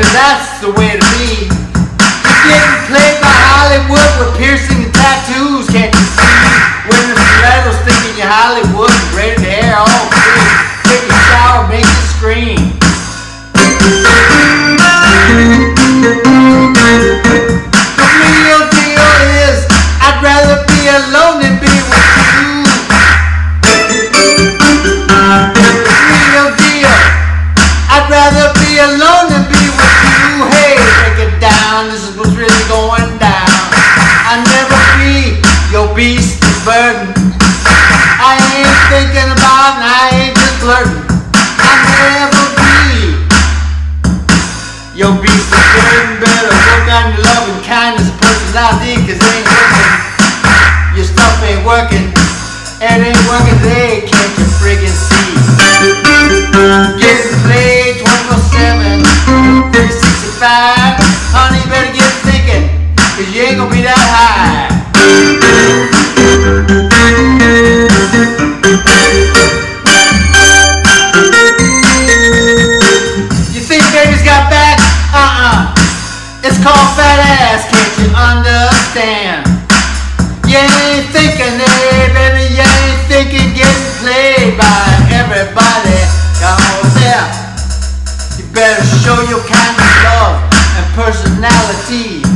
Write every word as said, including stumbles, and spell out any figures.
cause that's the way to be. You're getting played by Hollywood with piercing and tattoos, can't you see? Wearing stilettos thinking you're Hollywood, braided hair all free. Take a shower, make you scream. The real deal is, I'd rather be alone than be with you. The real deal, I'd rather be alone than be with you. Hey, break it down, this is what's really going down. I'll never be your beast of burden. I ain't thinking about and I ain't just flirting. I'll never be your beast of burden. Better work on your love and kindness and personality, cause it ain't working. Your stuff ain't working. It ain't working today, can't you friggin' see? Getting played twenty-four seven, three sixty-five. Honey, you better get thinking, cause you ain't gonna be that high. You think baby's got back? Uh-uh. It's called fat ass, can't you understand? You ain't thinking, hey baby, you ain't thinking getting played by everybody. Come over there. You better show your kind of love and personality.